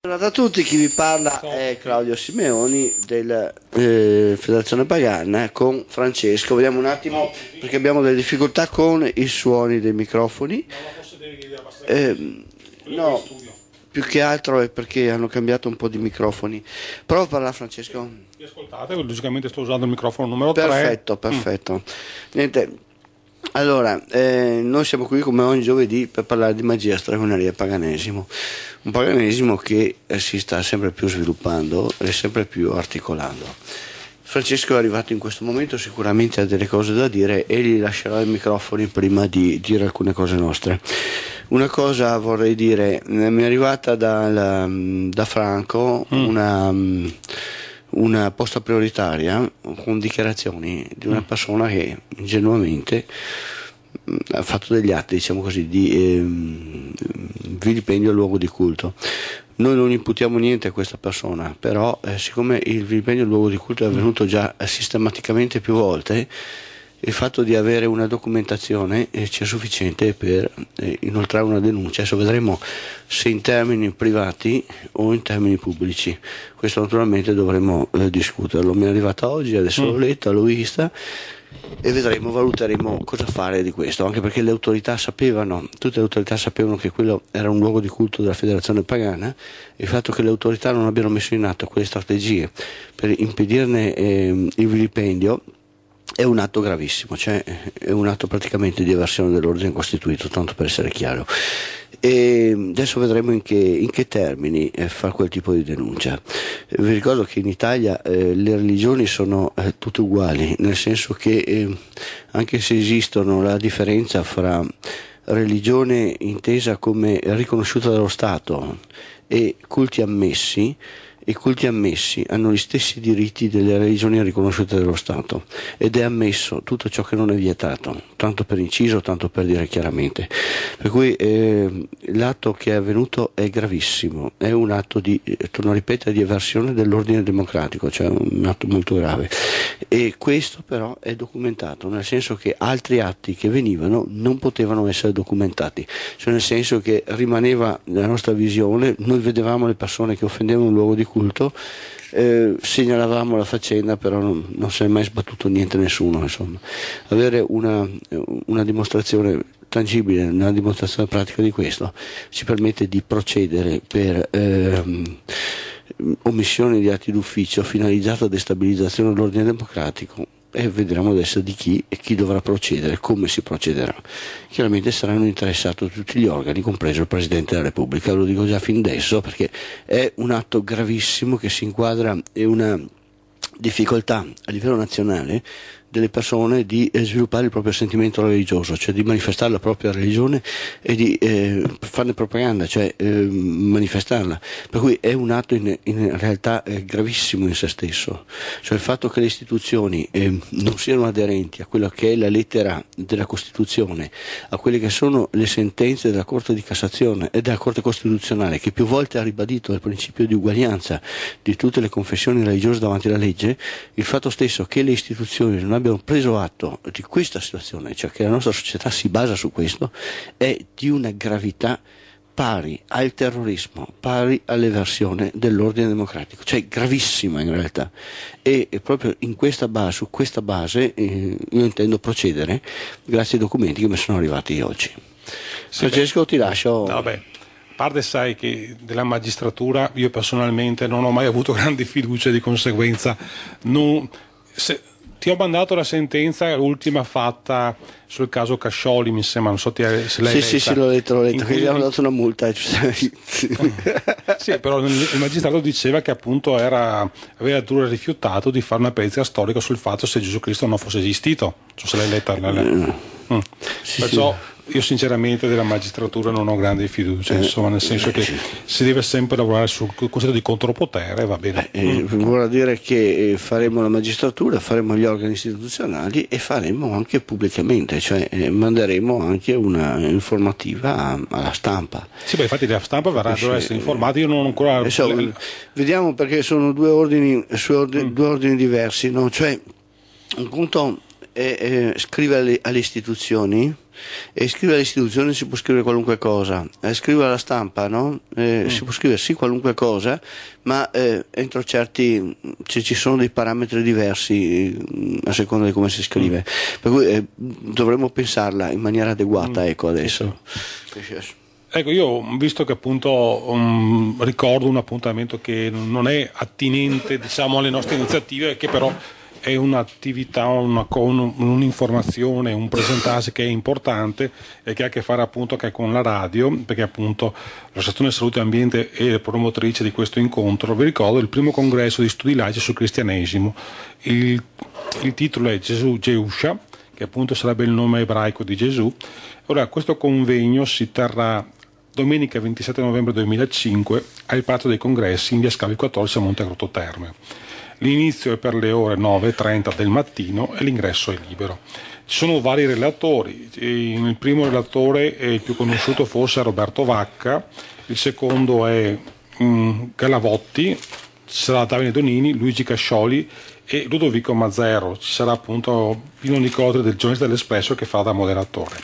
Buongiorno a tutti, chi vi parla è Claudio Simeoni della Federazione Pagana con Francesco. Vediamo un attimo perché abbiamo delle difficoltà con i suoni dei microfoni. No, più che altro è perché hanno cambiato un po' di microfoni. Prova a parlare, Francesco. Mi ascoltate? Logicamente sto usando il microfono numero 3. Perfetto. Niente. Allora, noi siamo qui come ogni giovedì per parlare di magia, stregoneria e paganesimo. Un paganesimo che si sta sempre più sviluppando e sempre più articolando. Francesco è arrivato in questo momento, sicuramente ha delle cose da dire e gli lascerò i microfoni prima di dire alcune cose nostre. Una cosa vorrei dire, mi è arrivata da Franco una posta prioritaria con dichiarazioni di una persona che ingenuamente ha fatto degli atti, diciamo così, di vilipendio al luogo di culto. Noi non imputiamo niente a questa persona, però siccome il vilipendio al luogo di culto è avvenuto già sistematicamente più volte, il fatto di avere una documentazione sia sufficiente per inoltrare una denuncia. Adesso vedremo se in termini privati o in termini pubblici. Questo naturalmente dovremo discuterlo. Mi è arrivata oggi, adesso l'ho letta, l'ho vista e valuteremo cosa fare di questo, anche perché tutte le autorità sapevano che quello era un luogo di culto della Federazione Pagana. Il fatto che le autorità non abbiano messo in atto quelle strategie per impedirne il vilipendio è un atto gravissimo, cioè è un atto praticamente di eversione dell'ordine costituito, tanto per essere chiaro. E adesso vedremo in che termini fa quel tipo di denuncia. Vi ricordo che in Italia le religioni sono tutte uguali, nel senso che anche se esistono la differenza fra religione intesa come riconosciuta dallo Stato e culti ammessi, i culti ammessi hanno gli stessi diritti delle religioni riconosciute dallo Stato ed è ammesso tutto ciò che non è vietato, tanto per inciso, tanto per dire chiaramente. Per cui l'atto che è avvenuto è gravissimo, è un atto torno a ripetere, di eversione dell'ordine democratico, cioè un atto molto grave. E questo però è documentato, nel senso che altri atti che venivano non potevano essere documentati, cioè nel senso che rimaneva nella nostra visione, noi vedevamo le persone che offendevano un luogo di culto, segnalavamo la faccenda, però non si è mai sbattuto niente nessuno, insomma. Avere una dimostrazione tangibile, una dimostrazione pratica di questo ci permette di procedere per omissione di atti d'ufficio finalizzata a destabilizzazione dell'ordine democratico, e vedremo adesso di chi e chi dovrà procedere, come si procederà. Chiaramente saranno interessati tutti gli organi, compreso il Presidente della Repubblica, lo dico già fin adesso perché è un atto gravissimo che si inquadra in una difficoltà a livello nazionale delle persone di sviluppare il proprio sentimento religioso, cioè di manifestare la propria religione e di farne propaganda, cioè manifestarla. Per cui è un atto in realtà gravissimo in se stesso, cioè il fatto che le istituzioni non siano aderenti a quella che è la lettera della Costituzione, a quelle che sono le sentenze della Corte di Cassazione e della Corte Costituzionale, che più volte ha ribadito il principio di uguaglianza di tutte le confessioni religiose davanti alla legge. Il fatto stesso che le istituzioni non abbiamo preso atto di questa situazione, cioè che la nostra società si basa su questo, è di una gravità pari al terrorismo, pari all'eversione dell'ordine democratico, cioè gravissima in realtà. E proprio su questa base io intendo procedere grazie ai documenti che mi sono arrivati oggi. Francesco, ti lascio. Vabbè. A parte, sai che della magistratura io personalmente non ho mai avuto grandi fiducia, di conseguenza ti ho mandato la sentenza ultima fatta sul caso Cascioli, mi sembra, non so se l'hai letta. Sì, l'ho letto, che gli hanno dato una multa. Sì, però il magistrato diceva che appunto aveva addirittura rifiutato di fare una perizia storica sul fatto se Gesù Cristo non fosse esistito. Non so se l'hai letta. Perciò io sinceramente della magistratura non ho grande fiducia, insomma, nel senso che si deve sempre lavorare sul concetto di contropotere, va bene. Vorrà dire che faremo la magistratura, faremo gli organi istituzionali e faremo anche pubblicamente, cioè manderemo anche una informativa alla stampa. Sì, beh, infatti la stampa dovrà essere informata, io non ho ancora. Vediamo, perché sono due ordini diversi, no? Cioè un conto scrive alle istituzioni, e scrive alle istituzioni si può scrivere qualunque cosa, scrive alla stampa, no? Si può scrivere sì qualunque cosa, ma entro certi, ci sono dei parametri diversi a seconda di come si scrive, per cui dovremmo pensarla in maniera adeguata, ecco, adesso. Ecco, io visto che appunto ricordo un appuntamento che non è attinente, diciamo, alle nostre iniziative, che però è un'attività, un'informazione, un presentarsi che è importante e che ha a che fare appunto anche con la radio, perché appunto l'Associazione Salute e Ambiente è promotrice di questo incontro. Vi ricordo il primo congresso di studi laici sul cristianesimo. Il titolo è Gesù Geusha, che appunto sarebbe il nome ebraico di Gesù. Ora, questo convegno si terrà domenica 27 novembre 2005 al Palazzo dei Congressi in via Scavi 14 a Montegrotto Terme. L'inizio è per le ore 9:30 del mattino e l'ingresso è libero. Ci sono vari relatori, il primo relatore è il più conosciuto forse è Roberto Vacca, il secondo è Galavotti, ci sarà Davide Donini, Luigi Cascioli e Ludovico Mazzero. Ci sarà appunto Pino Nicotri del Giornalista dell'Espresso che fa da moderatore.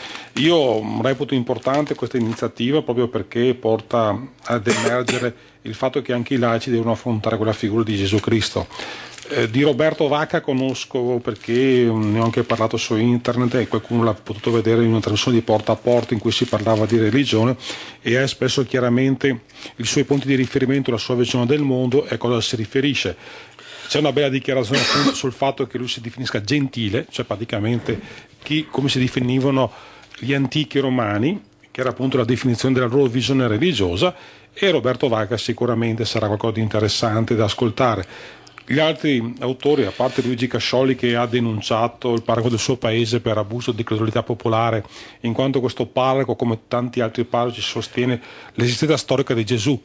Io reputo importante questa iniziativa proprio perché porta ad emergere il fatto che anche i laici devono affrontare quella figura di Gesù Cristo. Di Roberto Vacca conosco perché ne ho anche parlato su internet e qualcuno l'ha potuto vedere in una trasmissione di Porta a Porta in cui si parlava di religione e ha espresso chiaramente i suoi punti di riferimento, la sua visione del mondo e a cosa si riferisce. C'è una bella dichiarazione appunto sul fatto che lui si definisca gentile, cioè praticamente come si definivano gli antichi romani, che era appunto la definizione della loro visione religiosa, e Roberto Vacca sicuramente sarà qualcosa di interessante da ascoltare. Gli altri autori, a parte Luigi Cascioli che ha denunciato il parroco del suo paese per abuso di credulità popolare, in quanto questo parroco, come tanti altri parroci, sostiene l'esistenza storica di Gesù,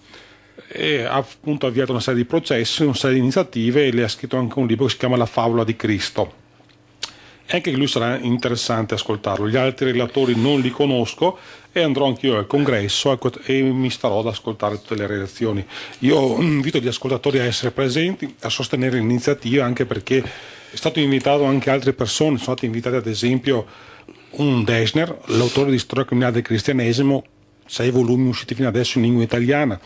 e ha appunto avviato una serie di processi, una serie di iniziative e le ha scritto anche un libro che si chiama La favola di Cristo. Anche lui sarà interessante ascoltarlo. Gli altri relatori non li conosco e andrò anch'io al congresso e mi starò ad ascoltare tutte le relazioni. Io invito gli ascoltatori a essere presenti, a sostenere l'iniziativa, anche perché è stato invitato anche altre persone. Sono stati invitati ad esempio un Dessner, l'autore di Storia criminale del cristianesimo, 6 volumi usciti fino adesso in lingua italiana,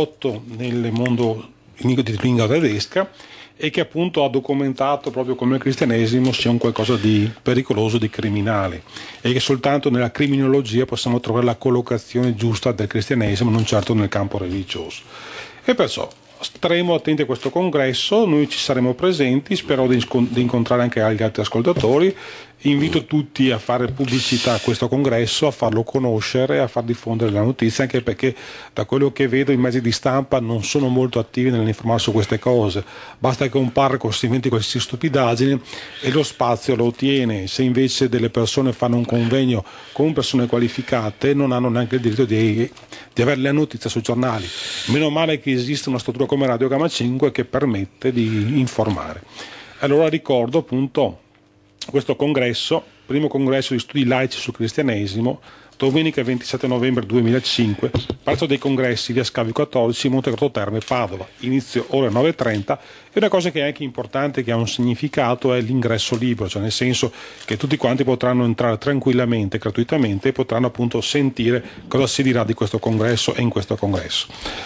8 nel mondo di lingua tedesca, e che appunto ha documentato proprio come il cristianesimo sia un qualcosa di pericoloso, di criminale, e che soltanto nella criminologia possiamo trovare la collocazione giusta del cristianesimo, non certo nel campo religioso. E perciò staremo attenti a questo congresso, noi ci saremo presenti, spero di incontrare anche gli altri ascoltatori. Invito tutti a fare pubblicità a questo congresso, a farlo conoscere, a far diffondere la notizia, anche perché da quello che vedo i mezzi di stampa non sono molto attivi nell'informare su queste cose. Basta che un parroco si inventi qualsiasi stupidaggine e lo spazio lo ottiene. Se invece delle persone fanno un convegno con persone qualificate non hanno neanche il diritto di avere le notizie sui giornali. Meno male che esiste una struttura come Radio Gamma 5 che permette di informare. Allora ricordo appunto questo congresso, primo congresso di studi laici sul cristianesimo, domenica 27 novembre 2005, Palazzo dei Congressi, via Scavi 14, Montegrotto Terme, Padova, inizio ore 9:30, e una cosa che è anche importante, che ha un significato, è l'ingresso libero, cioè nel senso che tutti quanti potranno entrare tranquillamente, gratuitamente, e potranno appunto sentire cosa si dirà di questo congresso e in questo congresso.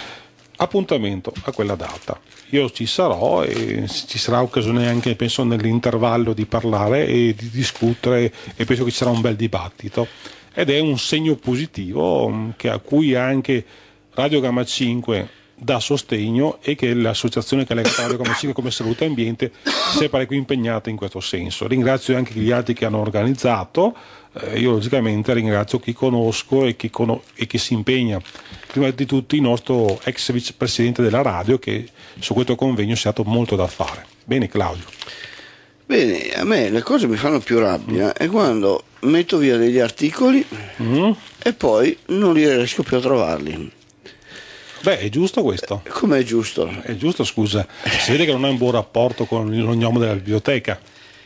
Appuntamento a quella data. Io ci sarò e ci sarà occasione anche, penso, nell'intervallo di parlare e di discutere, e penso che ci sarà un bel dibattito, ed è un segno positivo a cui anche Radio Gamma 5 dà sostegno, e che l'associazione che è legata a Radio Gamma 5 come Salute e Ambiente si è parecchio impegnata in questo senso. Ringrazio anche gli altri che hanno organizzato. Io logicamente ringrazio chi conosco e chi si impegna. Prima di tutto il nostro ex vicepresidente della radio, che su questo convegno si è dato molto da fare. Bene, Claudio. Bene, a me le cose mi fanno più rabbia è quando metto via degli articoli e poi non riesco più a trovarli. Beh, è giusto questo. Come è giusto? È giusto, scusa. Si vede che non hai un buon rapporto con il gnomo della biblioteca.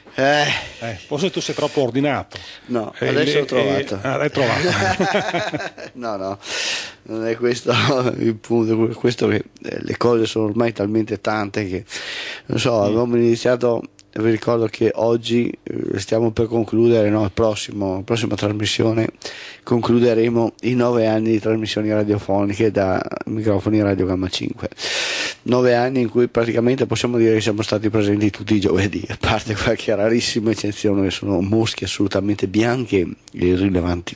Forse tu sei troppo ordinato. No, adesso l'ho trovato. L'hai trovato. No, non è questo il punto, questo che le cose sono ormai talmente tante che, non so, avevamo iniziato vi ricordo che oggi stiamo per concludere, no, la prossima trasmissione concluderemo i 9 anni di trasmissioni radiofoniche da microfoni Radio Gamma 5. 9 anni in cui praticamente possiamo dire che siamo stati presenti tutti i giovedì, a parte qualche rarissima eccezione che sono mosche assolutamente bianche e irrilevanti.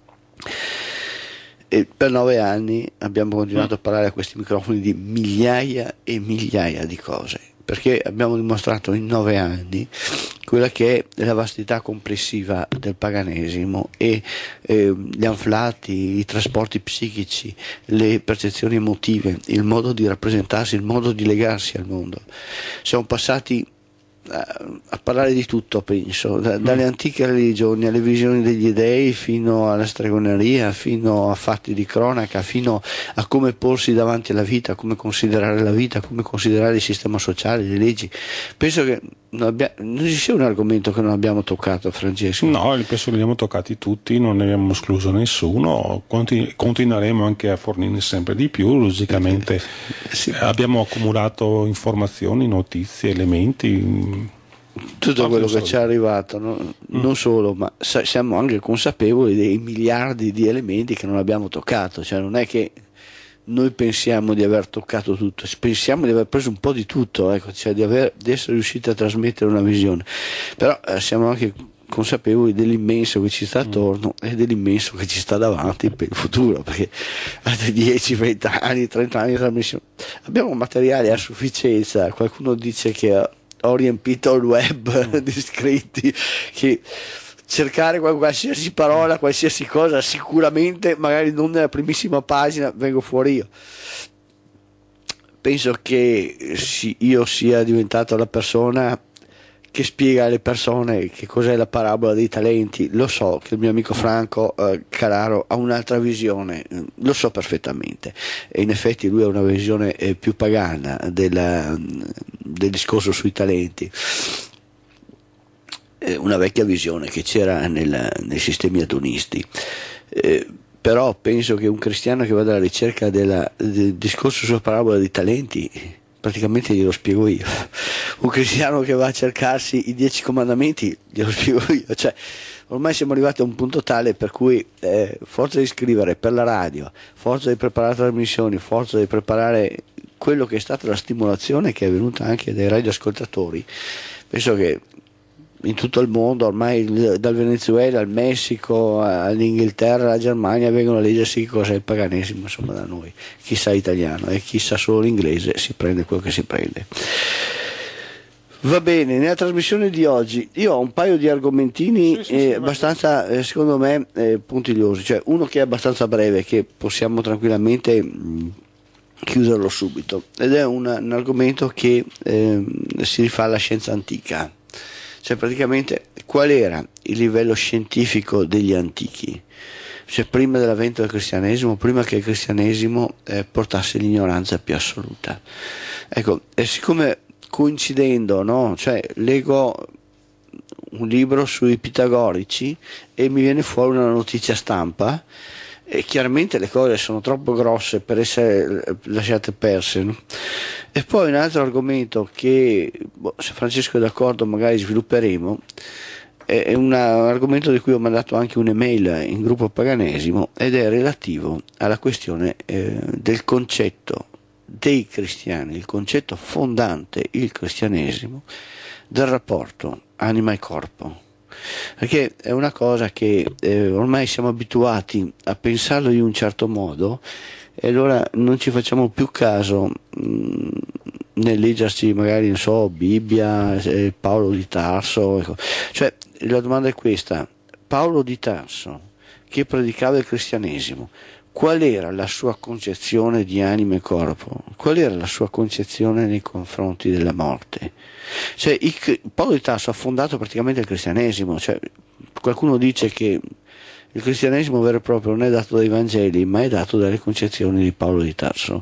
E per 9 anni abbiamo continuato a parlare a questi microfoni di migliaia e migliaia di cose, perché abbiamo dimostrato in 9 anni quella che è la vastità complessiva del paganesimo e gli anflati, i trasporti psichici, le percezioni emotive, il modo di rappresentarsi, il modo di legarsi al mondo. Siamo passati a parlare di tutto, penso, dalle antiche religioni alle visioni degli dei, fino alla stregoneria, fino a fatti di cronaca, fino a come porsi davanti alla vita, come considerare la vita, come considerare il sistema sociale, le leggi. Penso che non ci sia un argomento che non abbiamo toccato, Francesco. No, penso che li abbiamo toccati tutti, non ne abbiamo escluso nessuno, continueremo anche a fornirne sempre di più, logicamente. Sì. Abbiamo accumulato informazioni, notizie, elementi, tutto quello che ci è arrivato, no? Non solo, ma siamo anche consapevoli dei miliardi di elementi che non abbiamo toccato, cioè non è che noi pensiamo di aver toccato tutto, pensiamo di aver preso un po' di tutto, ecco, cioè di essere riusciti a trasmettere una visione, però siamo anche consapevoli dell'immenso che ci sta attorno e dell'immenso che ci sta davanti per il futuro, perché altri 10, 20 anni, 30 anni di trasmissione abbiamo materiale a sufficienza. Qualcuno dice che ho riempito il web di scritti, che cercare qualsiasi parola, qualsiasi cosa, sicuramente magari non nella primissima pagina vengo fuori io. Penso che io sia diventato la persona che spiega alle persone che cos'è la parabola dei talenti. Lo so che il mio amico Franco Carraro ha un'altra visione, lo so perfettamente, e in effetti lui ha una visione più pagana del discorso sui talenti, una vecchia visione che c'era nei sistemi atonisti. Però penso che un cristiano che vada alla ricerca del discorso sulla parabola dei talenti, praticamente glielo spiego io. Un cristiano che va a cercarsi i 10 comandamenti, glielo spiego io. Cioè, ormai siamo arrivati a un punto tale per cui forza di scrivere per la radio, forza di preparare trasmissioni, forza di preparare quello che è stata la stimolazione che è venuta anche dai radioascoltatori. Penso che in tutto il mondo, ormai dal Venezuela al Messico all'Inghilterra, alla Germania, vengono a leggersi che cos'è il paganesimo, insomma, da noi. Chi sa italiano e chi sa solo l'inglese si prende quello che si prende. Va bene, nella trasmissione di oggi io ho un paio di argomentini abbastanza, secondo me, puntigliosi, cioè uno che è abbastanza breve, che possiamo tranquillamente chiuderlo subito, ed è un argomento che si rifà alla scienza antica. Cioè praticamente qual era il livello scientifico degli antichi, cioè prima dell'avvento del cristianesimo, prima che il cristianesimo portasse l'ignoranza più assoluta. Ecco, e siccome coincidendo, no? Cioè leggo un libro sui pitagorici e mi viene fuori una notizia stampa, e chiaramente le cose sono troppo grosse per essere lasciate perse, no? E poi un altro argomento che, se Francesco è d'accordo, magari svilupperemo, è un argomento di cui ho mandato anche un'email in gruppo Paganesimo, ed è relativo alla questione del concetto dei cristiani, il concetto fondante il cristianesimo del rapporto anima e corpo. Perché è una cosa che ormai siamo abituati a pensarlo in un certo modo, e allora non ci facciamo più caso nel leggerci magari, non so, Bibbia, Paolo di Tarso, ecco. Cioè la domanda è questa: Paolo di Tarso, che predicava il cristianesimo, qual era la sua concezione di anima e corpo? Qual era la sua concezione nei confronti della morte? Cioè, Paolo di Tarso ha fondato praticamente il cristianesimo. Cioè, qualcuno dice che il cristianesimo vero e proprio non è dato dai Vangeli, ma è dato dalle concezioni di Paolo di Tarso.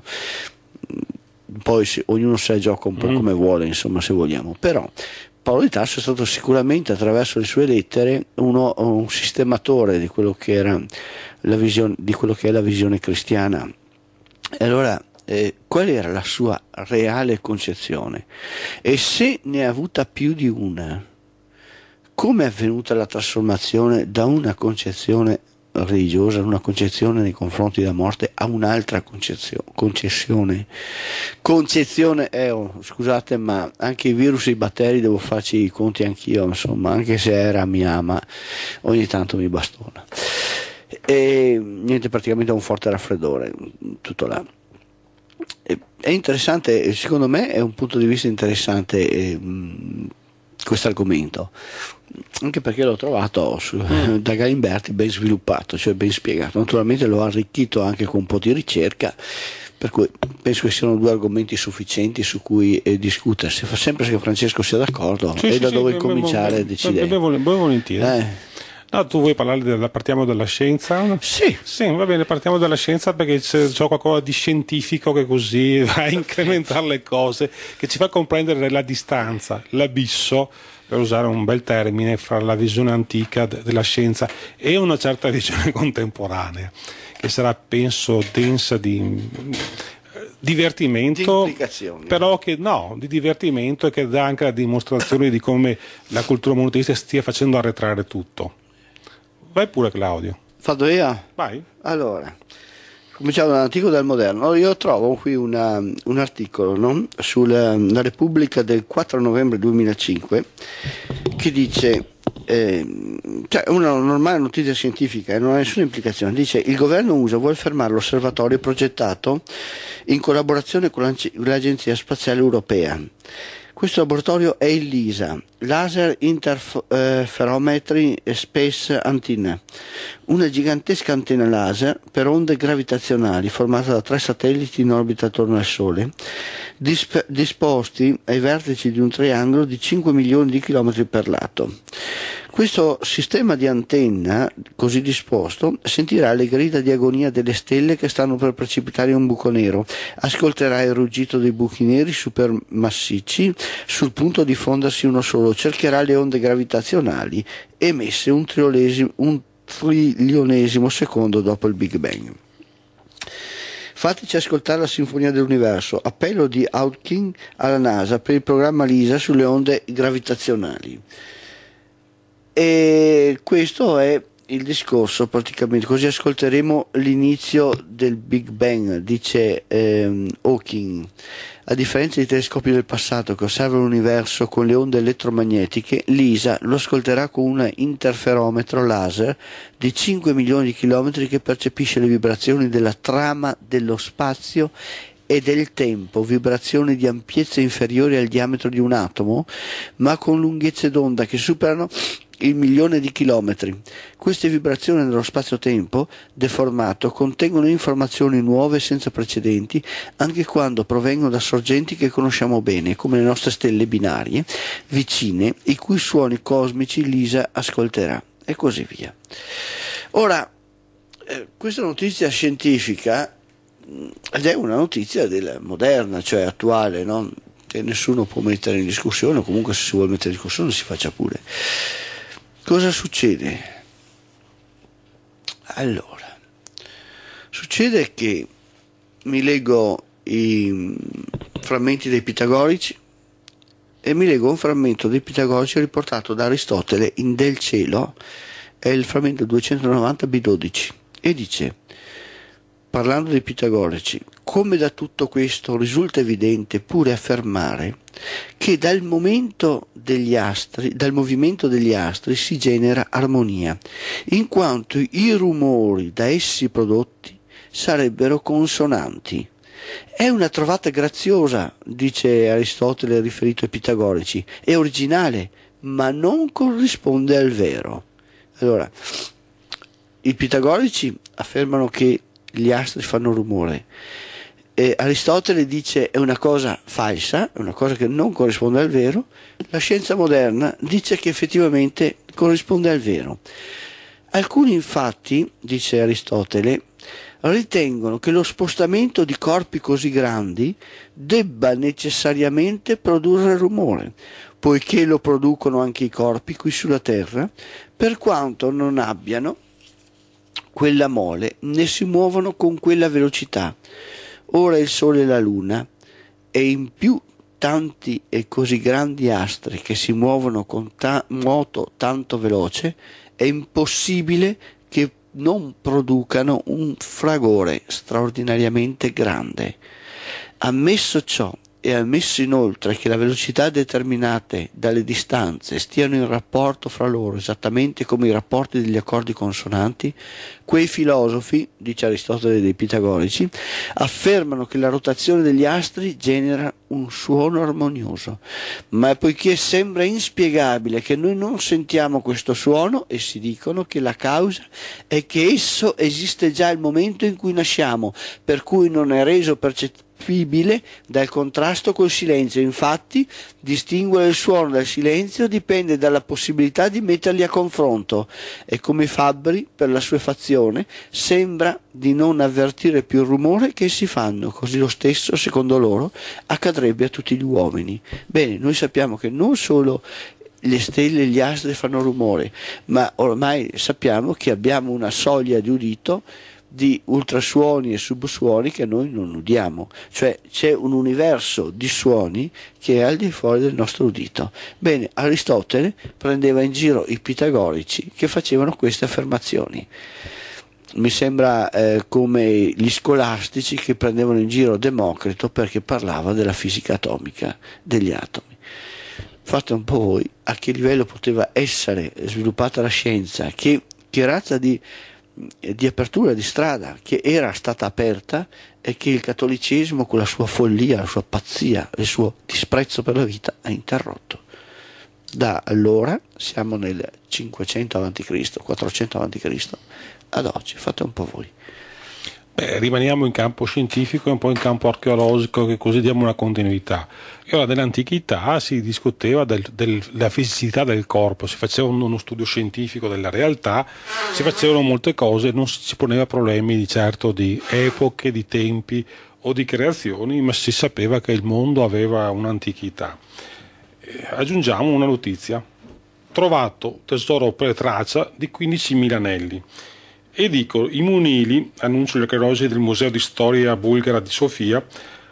Poi ognuno se la gioca un po' come vuole, insomma, se vogliamo. Però Paolo di Tarso è stato sicuramente, attraverso le sue lettere, un sistematore di quello che era la visione, di quello che è la visione cristiana. E allora qual era la sua reale concezione e se ne ha avuta più di una, come è avvenuta la trasformazione da una concezione religiosa, una concezione nei confronti della morte, a un'altra concezione. Scusate, ma anche i virus e i batteri devo farci i conti anch'io, insomma, anche se era mi ama, ogni tanto mi bastona. E niente, praticamente ho un forte raffreddore, tutto là. È interessante, secondo me è un punto di vista interessante questo argomento, anche perché l'ho trovato da Galimberti ben sviluppato, cioè ben spiegato. Naturalmente l'ho arricchito anche con un po' di ricerca, per cui penso che siano due argomenti sufficienti su cui discutere. Se fa sempre che Francesco sia d'accordo, sì, e da sì, dove cominciare decidere. Volentieri. No, tu vuoi parlare partiamo dalla scienza? Sì. Sì, va bene, partiamo dalla scienza perché c'è qualcosa di scientifico che così va a incrementare le cose, che ci fa comprendere la distanza, l'abisso, per usare un bel termine, fra la visione antica della scienza e una certa visione contemporanea, che sarà, penso, densa di divertimento, però di divertimento, e che dà anche la dimostrazione di come la cultura monoteista stia facendo arretrare tutto. Vai pure, Claudio. Vado io? Vai. Allora, cominciamo dall'antico e dal moderno. Io trovo qui un articolo, no? Sulla Repubblica del 4 novembre 2005 che dice, cioè una normale notizia scientifica, non ha nessuna implicazione, dice: il governo USA vuole fermare l'osservatorio progettato in collaborazione con l'Agenzia Spaziale Europea. Questo laboratorio è il LISA, Laser Interferometry Space Antenna, una gigantesca antenna laser per onde gravitazionali formata da 3 satelliti in orbita attorno al Sole, disposti ai vertici di un triangolo di 5 milioni di chilometri per lato. Questo sistema di antenna così disposto sentirà le grida di agonia delle stelle che stanno per precipitare in un buco nero, ascolterà il ruggito dei buchi neri supermassicci sul punto di fondersi uno solo, cercherà le onde gravitazionali emesse un trilionesimo secondo dopo il Big Bang. Fateci ascoltare la sinfonia dell'universo, appello di Hawking alla NASA per il programma LISA sulle onde gravitazionali. E questo è il discorso praticamente, così ascolteremo l'inizio del Big Bang, dice Hawking. A differenza dei telescopi del passato che osservano l'universo con le onde elettromagnetiche, l'ISA lo ascolterà con un interferometro laser di 5 milioni di chilometri che percepisce le vibrazioni della trama dello spazio e del tempo, vibrazioni di ampiezza inferiori al diametro di un atomo, ma con lunghezze d'onda che superano il 1.000.000 di chilometri. Queste vibrazioni nello spazio-tempo deformato contengono informazioni nuove senza precedenti, anche quando provengono da sorgenti che conosciamo bene, come le nostre stelle binarie vicine, i cui suoni cosmici l'ISA ascolterà, e così via. Ora, questa notizia scientifica, ed è una notizia moderna, cioè attuale, no? Che nessuno può mettere in discussione, o comunque se si vuole mettere in discussione si faccia pure. Cosa succede? Allora, succede che mi leggo i frammenti dei Pitagorici e mi leggo un frammento dei Pitagorici riportato da Aristotele in Del Cielo, è il frammento 290b12, e dice, parlando dei Pitagorici: come da tutto questo risulta evidente pure affermare che dal movimento degli astri si genera armonia, in quanto i rumori da essi prodotti sarebbero consonanti. È una trovata graziosa, dice Aristotele riferito ai Pitagorici, è originale, ma non corrisponde al vero. Allora, i Pitagorici affermano che gli astri fanno rumore. Aristotele dice è una cosa falsa, è una cosa che non corrisponde al vero. La scienza moderna dice che effettivamente corrisponde al vero. Alcuni infatti, dice Aristotele, ritengono che lo spostamento di corpi così grandi debba necessariamente produrre rumore, poiché lo producono anche i corpi qui sulla Terra, per quanto non abbiano quella mole né si muovono con quella velocità. ora il Sole e la Luna, e in più tanti e così grandi astri che si muovono con moto tanto veloce, è impossibile che non producano un fragore straordinariamente grande. Ammesso ciò, e ammesso inoltre che la velocità determinate dalle distanze stiano in rapporto fra loro esattamente come i rapporti degli accordi consonanti, quei filosofi, dice Aristotele dei Pitagorici, affermano che la rotazione degli astri genera un suono armonioso, ma poiché sembra inspiegabile che noi non sentiamo questo suono, essi dicono che la causa è che esso esiste già al momento in cui nasciamo, per cui non è reso percettibile dal contrasto col silenzio. Infatti, distinguere il suono dal silenzio dipende dalla possibilità di metterli a confronto, e come Fabbri, per la sua fazione, sembra di non avvertire più il rumore che essi fanno. Così lo stesso, secondo loro, accadrebbe a tutti gli uomini. Bene, noi sappiamo che non solo le stelle e gli astri fanno rumore, ma ormai sappiamo che abbiamo una soglia di udito di ultrasuoni e subsuoni che noi non udiamo, cioè c'è un universo di suoni che è al di fuori del nostro udito. Bene, Aristotele prendeva in giro i pitagorici che facevano queste affermazioni. Mi sembra come gli scolastici che prendevano in giro Democrito perché parlava della fisica atomica, degli atomi. Fate un po' voi a che livello poteva essere sviluppata la scienza, che razza di apertura di strada che era stata aperta, e che il cattolicesimo, con la sua follia, la sua pazzia, il suo disprezzo per la vita, ha interrotto. Da allora siamo nel 500 a.C., 400 a.C. ad oggi. Fate un po' voi. Rimaniamo in campo scientifico e un po' in campo archeologico, che così diamo una continuità. E ora, nell'antichità si discuteva della fisicità del corpo, si faceva uno studio scientifico della realtà, si facevano molte cose, non si poneva problemi di certo di epoche, di tempi o di creazioni, ma si sapeva che il mondo aveva un'antichità. Aggiungiamo una notizia: trovato tesoro per traccia di 15.000 anelli. E dico, i munili, annunciano gli archeologi del Museo di Storia Bulgara di Sofia,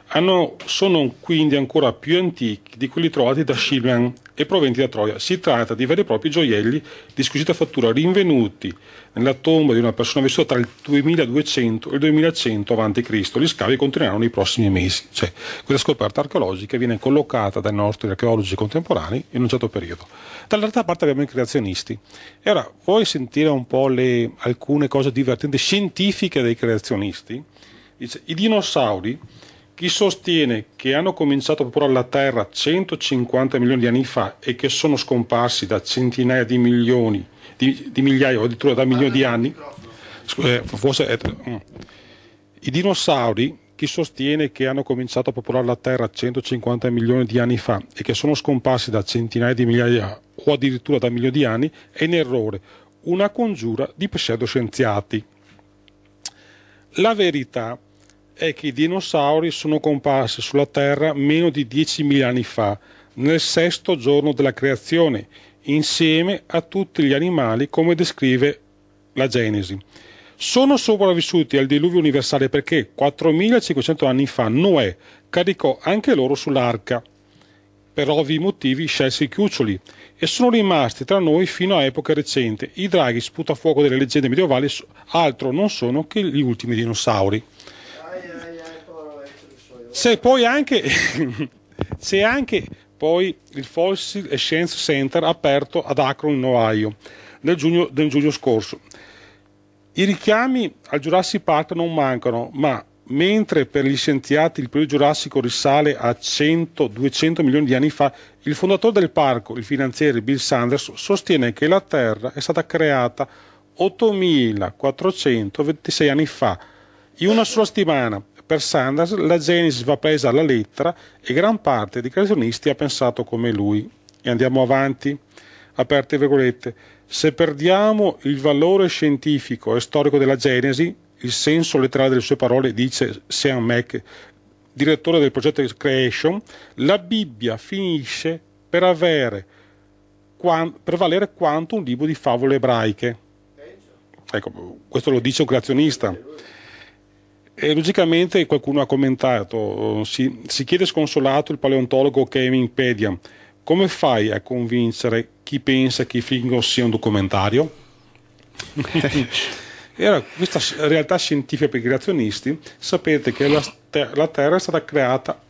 sono quindi ancora più antichi di quelli trovati da Schliemann e provenienti da Troia. Si tratta di veri e propri gioielli di squisita fattura rinvenuti nella tomba di una persona vissuta tra il 2200 e il 2100 a.C. Gli scavi continueranno nei prossimi mesi. Cioè, questa scoperta archeologica viene collocata dai nostri archeologi contemporanei in un certo periodo. Dall'altra parte abbiamo i creazionisti. E ora, vuoi sentire un po' alcune cose divertenti scientifiche dei creazionisti? Dice, i dinosauri, chi sostiene che hanno cominciato a popolare la Terra 150 milioni di anni fa e che sono scomparsi da centinaia di milioni, di migliaia o addirittura da milioni di anni, i dinosauri, chi sostiene che hanno cominciato a popolare la Terra 150 milioni di anni fa e che sono scomparsi da centinaia di migliaia o addirittura da milioni di anni, è in errore, una congiura di pseudoscienziati. La verità è che i dinosauri sono comparsi sulla Terra meno di 10.000 anni fa, nel sesto giorno della creazione, insieme a tutti gli animali, come descrive la Genesi. Sono sopravvissuti al diluvio universale perché 4.500 anni fa Noè caricò anche loro sull'arca. Per ovvi motivi scelse i cuccioli e sono rimasti tra noi fino a epoca recente. I draghi sputafuoco delle leggende medievali altro non sono che gli ultimi dinosauri. C'è anche poi il Fossil Science Center aperto ad Akron in Ohio nel giugno scorso. I richiami al Jurassic Park non mancano, ma mentre per gli scienziati il periodo giurassico risale a 100-200 milioni di anni fa, il fondatore del parco, il finanziere Bill Sanders, sostiene che la Terra è stata creata 8.426 anni fa, in una sola settimana. Per Sanders la Genesi va presa alla lettera e gran parte dei creazionisti ha pensato come lui. E andiamo avanti, aperte virgolette. Se perdiamo il valore scientifico e storico della Genesi, il senso letterale delle sue parole, dice Sean Mack, direttore del progetto Creation, la Bibbia finisce per valere quanto un libro di favole ebraiche. Ecco, questo lo dice un creazionista. E logicamente qualcuno ha commentato, si chiede sconsolato il paleontologo Kevin Pedian, come fai a convincere chi pensa che i Fingos sia un documentario? Era questa realtà scientifica per i creazionisti. Sapete che la Terra è stata creata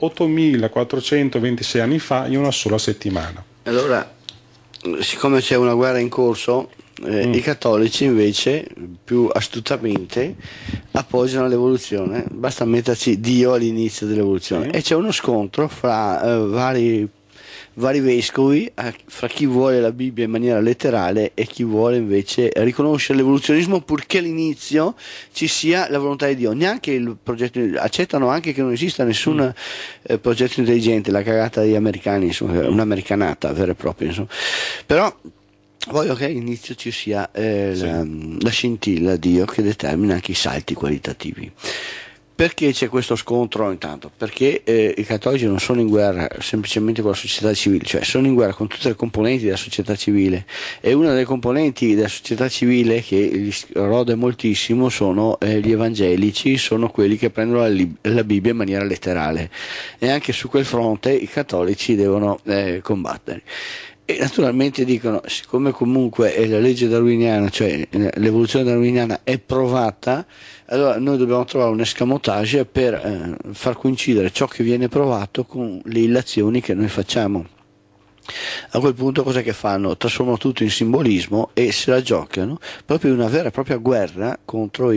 8426 anni fa in una sola settimana. Allora, siccome c'è una guerra in corso, i cattolici invece più astutamente appoggiano l'evoluzione, basta metterci Dio all'inizio dell'evoluzione, e c'è uno scontro fra vari vescovi, fra chi vuole la Bibbia in maniera letterale e chi vuole invece riconoscere l'evoluzionismo, purché all'inizio ci sia la volontà di Dio. Neanche il progetto, accettano anche che non esista nessun progetto intelligente, la cagata degli americani, insomma, un'americanata vera e propria, insomma. Però voglio che all'inizio ci sia la scintilla di Dio che determina anche i salti qualitativi. Perché c'è questo scontro intanto? Perché i cattolici non sono in guerra semplicemente con la società civile, cioè sono in guerra con tutte le componenti della società civile, e una delle componenti della società civile che gli rode moltissimo sono gli evangelici, sono quelli che prendono la Bibbia in maniera letterale, e anche su quel fronte i cattolici devono combattere. E naturalmente dicono, siccome comunque la legge darwiniana, cioè l'evoluzione darwiniana è provata, allora noi dobbiamo trovare un escamotage per far coincidere ciò che viene provato con le illazioni che noi facciamo. A quel punto cosa che fanno? Trasformano tutto in simbolismo e se la giocano proprio in una vera e propria guerra contro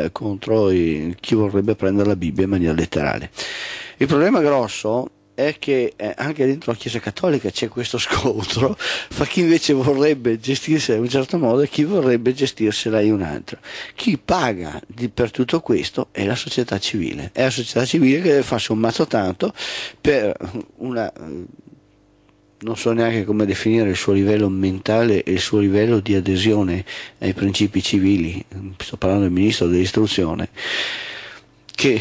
chi vorrebbe prendere la Bibbia in maniera letterale. Il problema grosso è che anche dentro la Chiesa Cattolica c'è questo scontro fra chi invece vorrebbe gestirsela in un certo modo e chi vorrebbe gestirsela in un altro. Chi paga per tutto questo è la società civile, è la società civile che deve farsi un mazzo tanto per una, non so neanche come definire il suo livello mentale e il suo livello di adesione ai principi civili, sto parlando del ministro dell'istruzione, che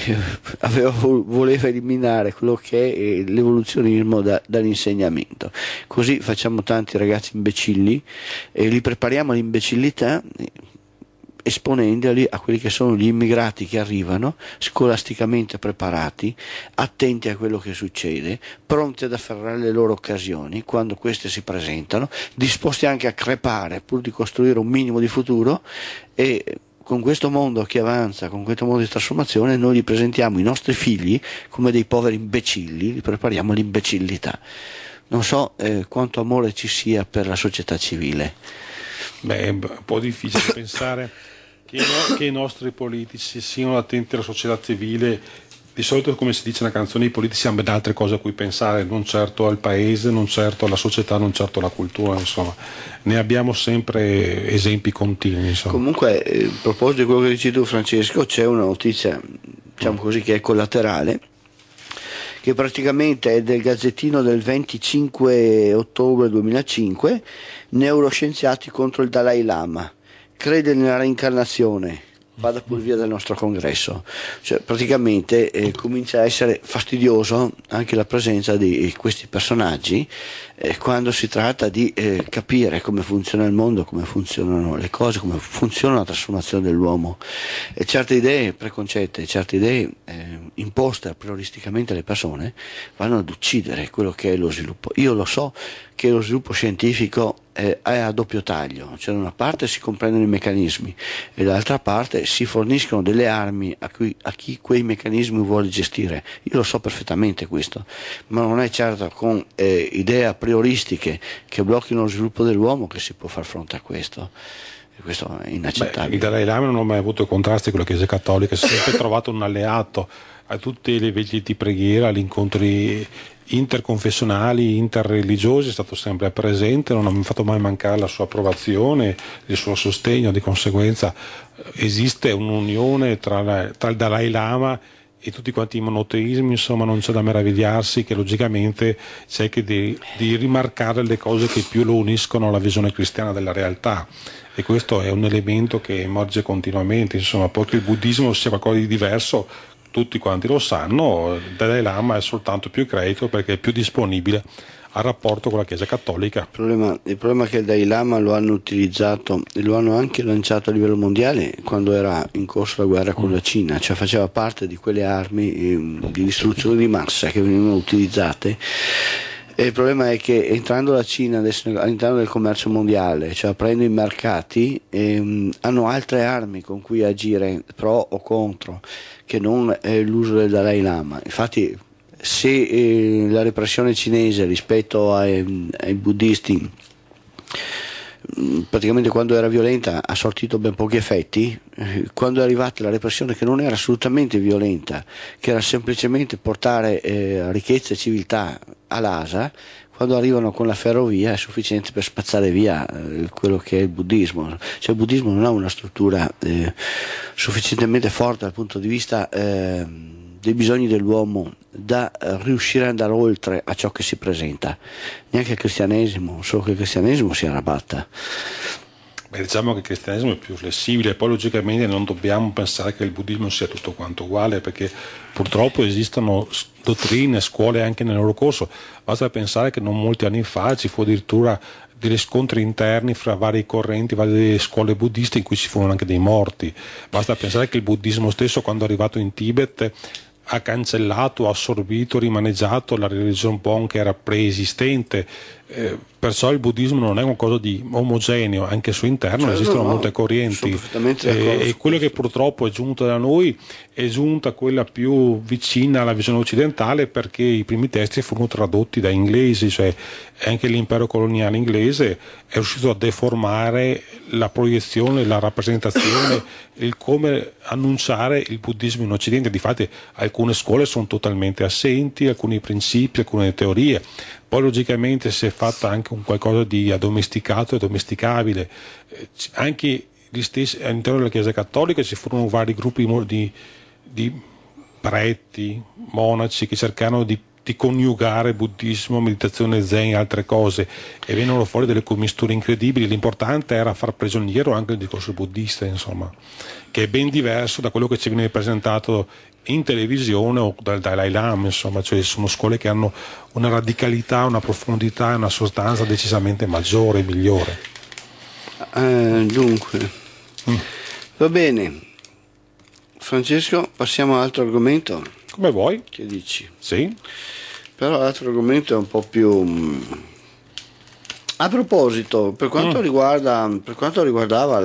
voleva eliminare quello che è l'evoluzionismo dall'insegnamento. Così facciamo tanti ragazzi imbecilli e li prepariamo all'imbecillità esponendoli a quelli che sono gli immigrati che arrivano scolasticamente preparati, attenti a quello che succede, pronti ad afferrare le loro occasioni quando queste si presentano, disposti anche a crepare pur di costruire un minimo di futuro. E con questo mondo che avanza, con questo mondo di trasformazione, noi li presentiamo i nostri figli come dei poveri imbecilli, li prepariamo all'imbecillità. Non so quanto amore ci sia per la società civile. Beh, è un po' difficile pensare che i nostri politici siano attenti alla società civile. Di solito, come si dice nella canzone, i politici hanno ben altre cose a cui pensare, non certo al paese, non certo alla società, non certo alla cultura, insomma. Ne abbiamo sempre esempi continui, insomma. Comunque, a proposito di quello che dici tu, Francesco, c'è una notizia, diciamo così, che è collaterale, che praticamente è del Gazzettino del 25 ottobre 2005, neuroscienziati contro il Dalai Lama, crede nella reincarnazione, vada pure via dal nostro congresso. Cioè, praticamente comincia a essere fastidioso anche la presenza di questi personaggi quando si tratta di capire come funziona il mondo, come funzionano le cose, come funziona la trasformazione dell'uomo. E certe idee preconcette, certe idee imposte a prioristicamente alle persone vanno ad uccidere quello che è lo sviluppo. Io lo so che lo sviluppo scientifico è a doppio taglio, cioè da una parte si comprendono i meccanismi e dall'altra parte si forniscono delle armi a chi quei meccanismi vuole gestire. Io lo so perfettamente questo, ma non è certo con idee a prioristiche che blocchino lo sviluppo dell'uomo che si può far fronte a questo. E questo è inaccettabile. Il Dalai Lama non ha mai avuto contrasti con la Chiesa Cattolica, si è sempre trovato un alleato a tutte le veglie di preghiera, agli incontri interconfessionali, interreligiosi, è stato sempre presente, non ha fatto mai mancare la sua approvazione, il suo sostegno. Di conseguenza esiste un'unione tra il Dalai Lama e tutti quanti i monoteismi, insomma non c'è da meravigliarsi che logicamente cerchi di rimarcare le cose che più lo uniscono alla visione cristiana della realtà, e questo è un elemento che emerge continuamente, insomma. Poi che il buddismo sia qualcosa di diverso tutti quanti lo sanno, il Dalai Lama è soltanto più credito perché è più disponibile al rapporto con la Chiesa Cattolica. Il problema è che il Dalai Lama lo hanno utilizzato e lo hanno anche lanciato a livello mondiale quando era in corso la guerra con la Cina, cioè faceva parte di quelle armi di distruzione di massa che venivano utilizzate. E il problema è che entrando la Cina adesso all'interno del commercio mondiale, cioè aprendo i mercati, hanno altre armi con cui agire pro o contro che non l'uso del Dalai Lama. Infatti se la repressione cinese rispetto ai buddisti praticamente quando era violenta ha sortito ben pochi effetti, quando è arrivata la repressione che non era assolutamente violenta, che era semplicemente portare ricchezza e civiltà all'Asia, quando arrivano con la ferrovia è sufficiente per spazzare via quello che è il buddismo. Cioè il buddismo non ha una struttura sufficientemente forte dal punto di vista dei bisogni dell'uomo da riuscire ad andare oltre a ciò che si presenta. Neanche il cristianesimo, solo che il cristianesimo si arrabatta. Beh, diciamo che il cristianesimo è più flessibile, poi logicamente non dobbiamo pensare che il buddismo sia tutto quanto uguale, perché purtroppo esistono dottrine, scuole anche nel loro corso. Basta pensare che non molti anni fa ci fu addirittura degli scontri interni fra varie correnti, varie scuole buddiste in cui ci furono anche dei morti. Basta pensare che il buddismo stesso, quando è arrivato in Tibet, ha cancellato, assorbito, rimaneggiato la religione Bon che era preesistente, perciò il buddismo non è qualcosa di omogeneo, anche al suo interno esistono molte correnti, e quello che purtroppo è giunto da noi è giunta quella più vicina alla visione occidentale, perché i primi testi furono tradotti da inglesi, cioè anche l'impero coloniale inglese è riuscito a deformare la proiezione, la rappresentazione, il come annunciare il buddismo in Occidente. Difatti alcune scuole sono totalmente assenti, alcuni principi, alcune teorie. Poi logicamente si è fatta anche un qualcosa di addomesticato e domesticabile. Anche gli stessi, all'interno della Chiesa Cattolica ci furono vari gruppi di preti, monaci che cercarono di coniugare buddismo, meditazione zen e altre cose, e vennero fuori delle commisture incredibili. L'importante era far prigioniero anche il discorso buddista, insomma, che è ben diverso da quello che ci viene presentato in televisione o dal Dalai Lama, insomma, cioè sono scuole che hanno una radicalità, una profondità e una sostanza decisamente maggiore e migliore. Dunque, va bene. Francesco, passiamo all'altro argomento. Come vuoi. Che dici? Sì. Però l'altro argomento è un po' più... A proposito, per quanto riguardava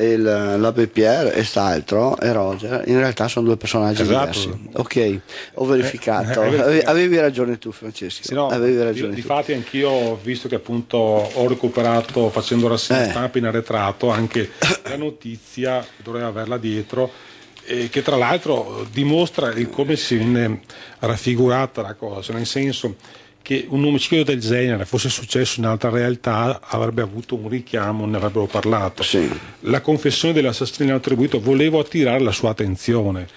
l'Abbé Pierre e Staltro e Roger, in realtà sono due personaggi diversi. Ok, ho verificato. Avevi ragione tu, Francesco. Sì, no, avevi ragione tu. Difatti anch'io ho visto che appunto ho recuperato, facendo rassegna stampa in arretrato, anche la notizia, dovrei averla dietro, che tra l'altro dimostra come si viene raffigurata la cosa, nel senso che un omicidio del genere fosse successo in altra realtà avrebbe avuto un richiamo, ne avrebbero parlato. Sì. La confessione dell'assassino attribuito volevo attirare la sua attenzione,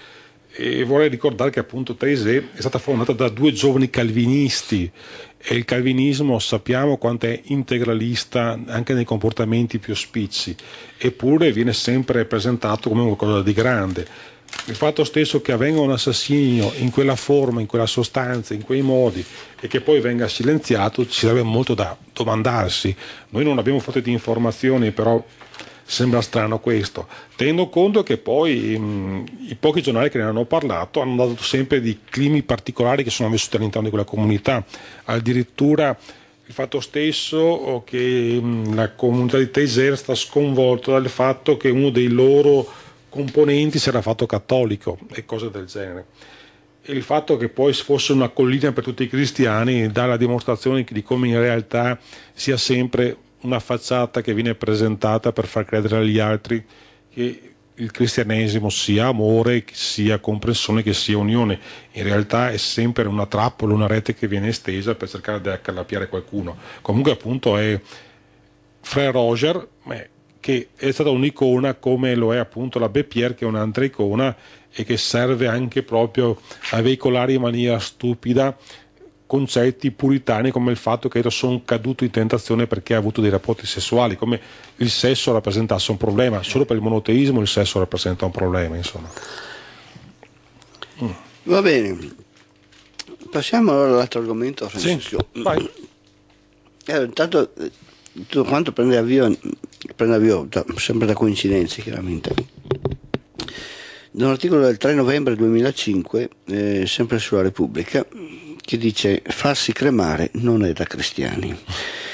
e vorrei ricordare che appunto Taizé è stata fondata da due giovani calvinisti, e il calvinismo sappiamo quanto è integralista anche nei comportamenti più spicci, eppure viene sempre presentato come qualcosa di grande. Il fatto stesso che avvenga un assassinio in quella forma, in quella sostanza, in quei modi, e che poi venga silenziato, ci sarebbe molto da domandarsi. Noi non abbiamo fonti di informazioni, però sembra strano questo, tenendo conto che poi i pochi giornali che ne hanno parlato hanno dato sempre di climi particolari che sono vissuti all'interno di quella comunità. Addirittura il fatto stesso che la comunità di Taizé sta sconvolta dal fatto che uno dei loro componenti si era fatto cattolico e cose del genere. E il fatto che poi fosse una collina per tutti i cristiani dà la dimostrazione di come in realtà sia sempre una facciata che viene presentata per far credere agli altri che il cristianesimo sia amore, che sia comprensione, che sia unione. In realtà è sempre una trappola, una rete che viene estesa per cercare di accalappiare qualcuno. Comunque appunto è Frère Roger, che è stata un'icona, come lo è appunto l'Abbé Pierre, che è un'altra icona e che serve anche proprio a veicolare in maniera stupida concetti puritani come il fatto che sono caduto in tentazione perché ha avuto dei rapporti sessuali, come il sesso rappresentasse un problema. Solo per il monoteismo il sesso rappresenta un problema, insomma. Va bene, passiamo allora all'altro argomento, Francesco. Sì, vai. Intanto tutto quanto prende avvio sempre da coincidenze chiaramente, da un articolo del 3 novembre 2005, sempre sulla Repubblica, che dice: farsi cremare non è da cristiani.